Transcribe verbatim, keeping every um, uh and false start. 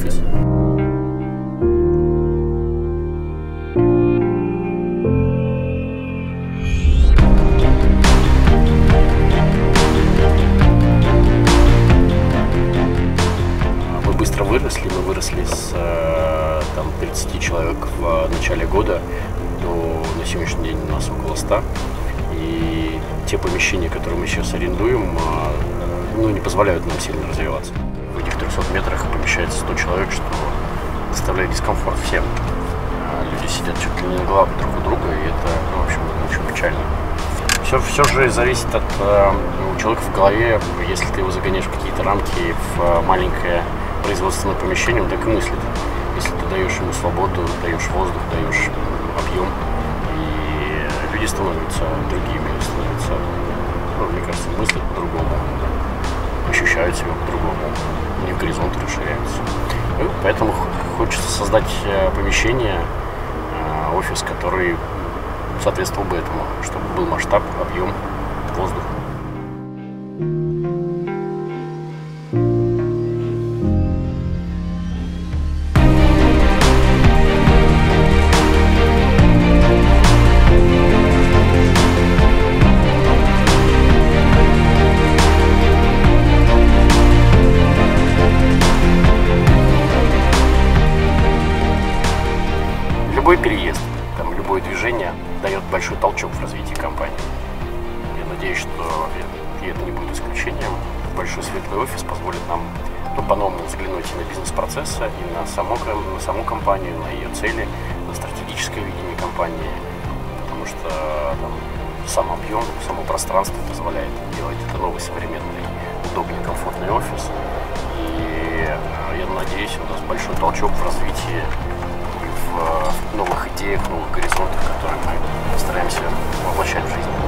офис. Мы быстро выросли, мы выросли с там, тридцати человек в начале года до на сегодняшний день у нас около ста. И те помещения, которые мы сейчас арендуем, ну, не позволяют нам сильно развиваться. В этих трёхстах метрах помещается сто человек, что доставляет дискомфорт всем. Люди сидят чуть ли не на головах друг у друга, и это, ну, в общем, очень печально. Все, все же зависит от у человека в голове. Если ты его загоняешь в какие-то рамки, в маленькое производственное помещение, он так и мыслит. Если ты даешь ему свободу, даешь воздух, даешь объем, и люди становятся другими, становятся, ну, мне кажется, мыслят по-другому, ощущают себя по-другому, у них горизонты расширяются. И поэтому хочется создать помещение, офис, который соответствовал бы этому, чтобы был масштаб, объем, воздух. Любой переезд, там, любое движение дает большой толчок в развитии компании. Я надеюсь, что и это не будет исключением. Большой светлый офис позволит нам, ну, по-новому взглянуть и на бизнес-процессы, и на саму, на саму компанию, на ее цели, на стратегическое видение компании, потому что там, сам объем, само пространство позволяет делать это новый, современный, удобный, комфортный офис. И я надеюсь, он даст большой толчок в развитии, в новых идеях, новых горизонтах, которые мы стараемся воплощать в жизнь.